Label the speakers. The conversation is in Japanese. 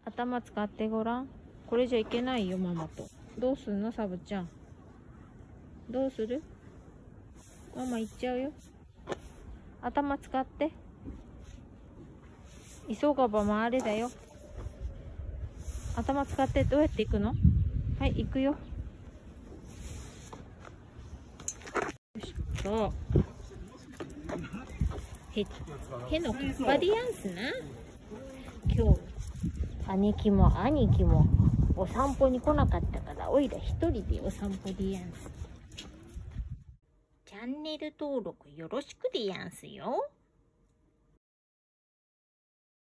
Speaker 1: 頭使ってごらん。これじゃいけないよ、ママと。どうすんの、サブちゃん。どうする？ママ行っちゃうよ。頭使って。急がば回れだよ。頭使って。どうやって行くの？はい、行くよ。よいしょ。へのかっぱでやんすな。今日姉貴も兄貴もお散歩に来なかったから、おいら一人でお散歩でやんす。チャンネル登録よろしくでやんすよ。